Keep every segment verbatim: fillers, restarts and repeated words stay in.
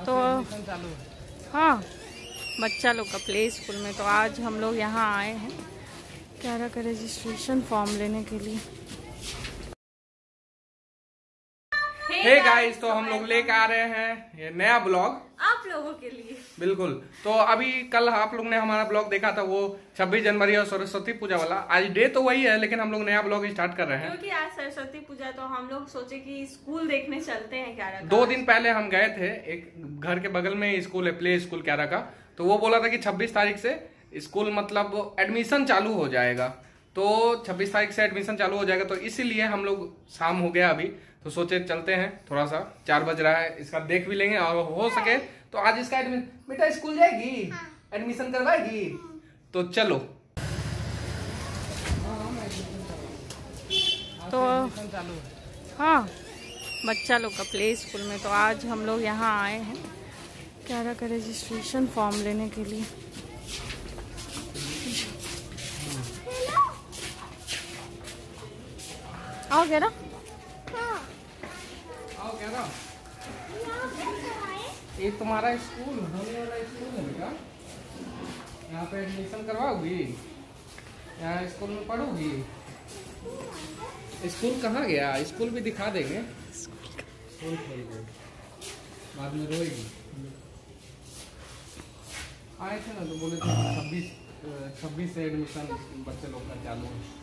तो हाँ, बच्चा लोग का प्ले स्कूल में। तो आज हम लोग यहाँ आए हैं क्यारा का रजिस्ट्रेशन फॉर्म लेने के लिए। हे गाइस, तो हम लोग लेकर आ रहे हैं ये नया ब्लॉग आप लोगों के लिए। बिल्कुल। तो अभी कल आप लोग ने हमारा ब्लॉग देखा था, वो छब्बीस जनवरी और सरस्वती पूजा वाला। आज डे तो वही है, लेकिन हम लोग नया ब्लॉग स्टार्ट कर रहे हैं क्योंकि आज सरस्वती पूजा, तो हम लोग सोचे कि स्कूल देखने चलते हैं क्यारा का। दो दिन पहले हम गए थे, एक घर के बगल में स्कूल है, प्ले स्कूल क्यारा का। तो वो बोला था कि छब्बीस तारीख से स्कूल मतलब एडमिशन चालू हो जाएगा। तो छब्बीस तारीख से एडमिशन चालू हो जाएगा, तो इसीलिए हम लोग शाम हो गया अभी, तो सोचे चलते हैं। थोड़ा सा चार बज रहा है, इसका देख भी लेंगे और हो सके तो आज इसका एडमिशन। बेटा स्कूल जाएगी, एडमिशन करवाएगी, तो चलो। तो हाँ, बच्चा लोग का प्ले स्कूल में। तो आज हम लोग यहाँ आए हैं क्यारा का रजिस्ट्रेशन फॉर्म लेने के लिए। आओ क्यारा, आओ क्यारा। ये तुम्हारा स्कूल होने वाला स्कूल है बेटा, यहाँ पे एडमिशन करवाओगी, यहाँ स्कूल में पढ़ोगी। स्कूल कहाँ गया? स्कूल भी दिखा देंगे। स्कूल खोल गए, बाद में रोएगी। आए थे ना तो बोले थे छब्बीस छब्बीस से एडमिशन बच्चे लोग का चालू है।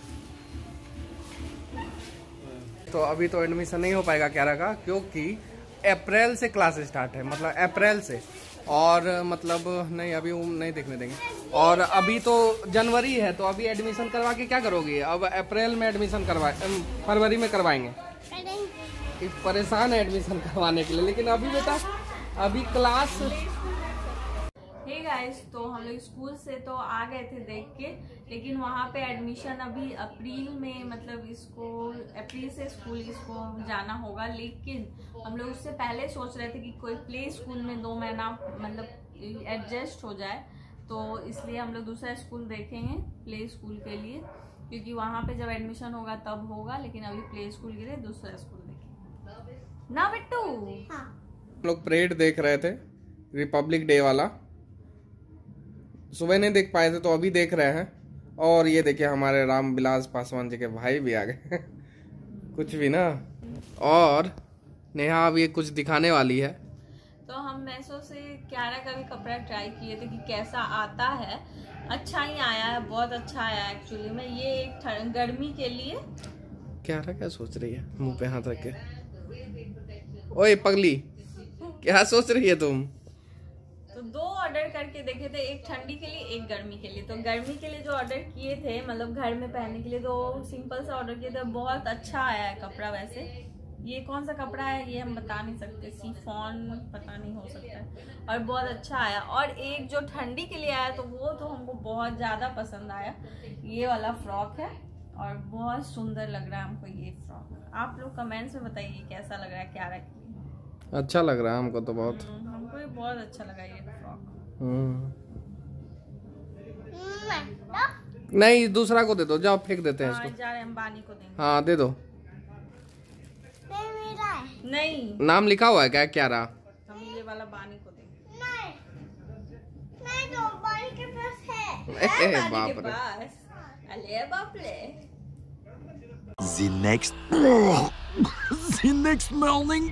तो अभी तो एडमिशन नहीं हो पाएगा क्यारा का, क्योंकि अप्रैल से क्लास स्टार्ट है, मतलब अप्रैल से। और मतलब नहीं, अभी नहीं देखने देंगे। और अभी तो जनवरी है, तो अभी एडमिशन करवा के क्या करोगे? अब अप्रैल में एडमिशन करवा, फरवरी में करवाएंगे। परेशान है एडमिशन करवाने के लिए, लेकिन अभी बेटा अभी क्लास। हे गाइस, तो हम लोग स्कूल से तो आ गए थे देख के, लेकिन वहाँ पे एडमिशन अभी अप्रैल में, मतलब इसको अप्रैल से स्कूल इसको जाना होगा। लेकिन हम लोग उससे पहले सोच रहे थे कि कोई प्ले स्कूल में दो महीना मतलब एडजस्ट हो जाए, तो इसलिए हम लोग दूसरा स्कूल देखेंगे प्ले स्कूल के लिए, क्योंकि वहाँ पे जब एडमिशन होगा तब होगा। लेकिन अभी प्ले स्कूल के लिए दूसरा स्कूल देखेंगे ना बिट्टू। हाँ, लोग परेड देख रहे थे, रिपब्लिक डे वाला। सुबह नहीं देख पाए थे, तो अभी देख रहे हैं। और ये देखिए हमारे रामविलास पासवान जी के भाई भी आ गए कुछ भी ना। और नेहा अब ये कुछ दिखाने वाली है। तो हम मैसो से क्यारा का भी कपड़ा ट्राई किए थे कि कैसा आता है। अच्छा ही आया है, बहुत अच्छा आया है एक्चुअली में। ये एक गर्मी के लिए। क्यारा क्या सोच रही है मुंह पे हाथ रख के? ओए पगली, क्या सोच रही है तुम? तो दो ऑर्डर करके देखे थे, एक ठंडी के लिए एक गर्मी के लिए। तो गर्मी के लिए जो ऑर्डर किए थे, मतलब घर में पहनने के लिए, तो सिंपल सा ऑर्डर किए थे। बहुत अच्छा आया है कपड़ा। वैसे ये कौन सा कपड़ा है ये हम बता नहीं सकते, शिफॉन पता नहीं, हो सकता है। और बहुत अच्छा आया। और एक जो ठंडी के लिए आया, तो वो तो हमको बहुत ज़्यादा पसंद आया। ये वाला फ्रॉक है और बहुत सुंदर लग रहा है हमको ये फ्रॉक। आप लोग कमेंट्स में बताइए कैसा लग रहा है क्यारा के लिए। अच्छा लग रहा है हमको तो बहुत। हमको ये बहुत अच्छा लगा ये फ्रॉक। नहीं, दूसरा को दे दो, जाओ फेंक देते हैं इसको। जा रहे हैं, अंबानी को देंगे। हाँ दे दो। नहीं, नाम लिखा हुआ है क्या क्यारा? हम ये वाला बानी को देंगे। नहीं, नहीं तो बानी के पास है। ए, बानी बाप के रे। पास। अले बाप रे। The next, the next morning.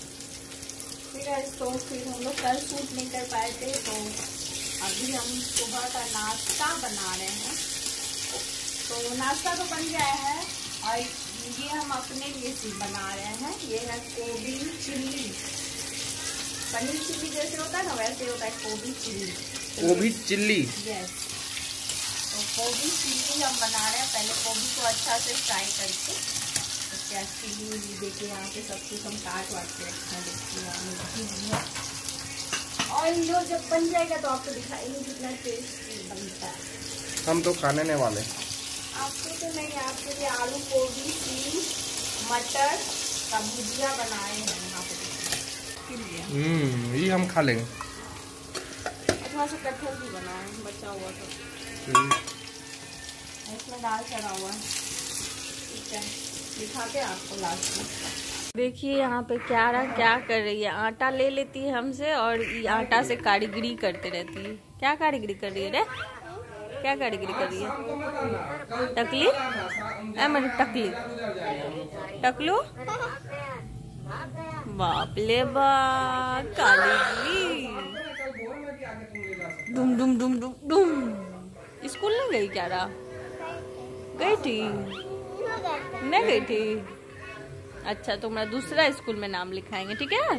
तो फिर हम लोग कल शूट नहीं कर पाए थे, तो अभी हम सुबह का नाश्ता बना रहे हैं। तो नाश्ता तो बन गया है, और ये हम अपने लिए बना रहे हैं। ये है गोभी चिल्ली। पनीर चिल्ली जैसे होता है ना, वैसे होता है गोभी चिल्ली। गोभी चिल्ली, यस। तो गोभी चिल्ली हम बना रहे हैं। पहले गोभी को अच्छा से फ्राई करके, उसके बाद चिल्ली उल्ली देखिए, यहाँ पे सब कुछ हम काट वाट के रखना देखिए। और ये जब बन जाएगा तो आपको दिखाएंगे कितना टेस्टी बनता है। हम तो खाने ने वाले। आपको तो नहीं, आपके लिए आलू गोभी चिल्ली मटर का भुजिया बनाए हैं यहाँ पे। हम्म ये हम खा लेंगे। थोड़ा सा कटहल भी बनाए, बचा हुआ था, इसमें दाल चढ़ा हुआ है। ठीक है, दिखाते हैं आपको लास्ट में। देखिए यहाँ पे क्यारा क्या कर रही है, आटा ले लेती है हमसे और ये आटा से कारीगरी करते रहती है। क्या कारीगरी कर रही है रे? क्या कारीगरी कर रही है? टकली ए मेरी टकली टकलू, बाप ले बाप कारीगरी। डुम डुम डुम डुम डुम। स्कूल नहीं गई क्यारा? गई थी? नहीं गई थी? अच्छा, तुम्हारा दूसरा स्कूल में नाम लिखाएंगे, ठीक है?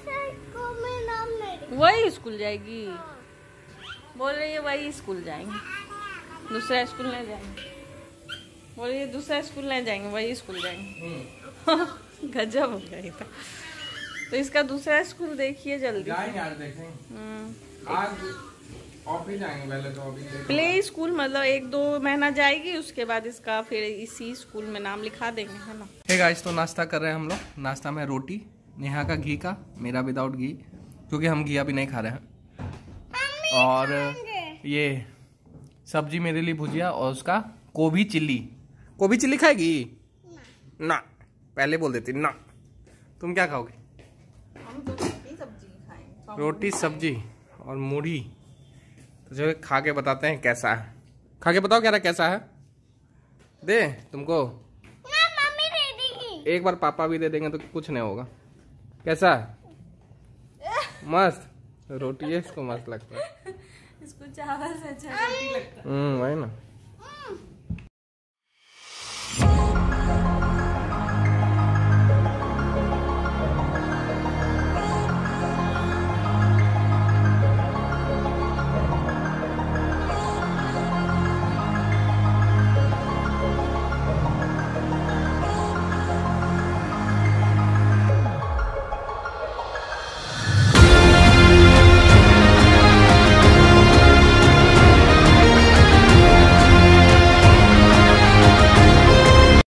वही स्कूल जाएगी, बोल रही है वही स्कूल जाएंगे, दूसरा स्कूल नहीं जाएंगे। बोल रही है दूसरा स्कूल नहीं जाएंगे, वही स्कूल जाएंगे। गजब हो गया था। तो इसका दूसरा स्कूल देखिए जल्दी। जाएंगे आज, देखेंगे आज ऑफिस जाएंगे पहले तो। ऑफिस प्ले स्कूल मतलब एक दो महीना जाएगी, उसके बाद इसका फिर इसी स्कूल में नाम लिखा देंगे, है ना। हे गाइस, तो नाश्ता कर रहे हैं हम लोग। नाश्ता में रोटी, नेहा का घी का, मेरा विदाउट घी, क्योंकि हम घी अभी नहीं खा रहे हैं। और ये सब्जी मेरे लिए भुजिया, और उसका गोभी चिल्ली। गोभी चिल्ली खाएगी ना? पहले बोल देती ना। तुम क्या खाओगे? हम तो रोटी सब्जी खाएंगे। रोटी सब्जी और मूढ़ी। तो जो खा के बताते हैं कैसा है। खा के बताओ क्या कैसा है। दे तुमको? ना, मम्मी दे देगी। एक बार पापा भी दे देंगे तो कुछ नहीं होगा। कैसा है? मस्त रोटी है, इसको मस्त लगता है। इसको चावल से अच्छा रोटी लगता है। हम्म वही ना।